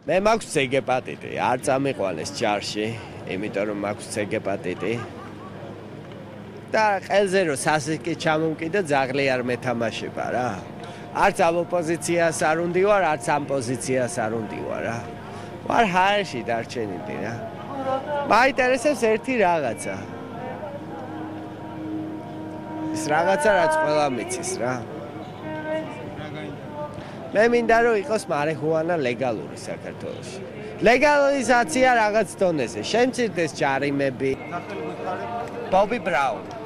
მე მაქვს ცეგეპატიტი, არ წამიყვანეს ჯარში, იმიტომ რომ მაქვს ცეგეპატიტი. და ყელზე რომ სასიკი ჩამომკიდე ძაღლი არ მეთამაშება რა. არც ამ ოპოზიციას არ უნდა ვარ, არც ამ პოზიციას არ უნდა ვარ რა. ვარ ჰაერში დარჩენილი რა. მაინტერესებს ერთი რაღაცა. ის რაღაცა რაც ყველა მიცის რა. მე მინდა რომ იყოს მარიხუანა ლეგალური საქართველოში. ლეგალიზაცია რაღაც დონეზე. შემცირდეს ჯარიმები. ბობი ბრაუნი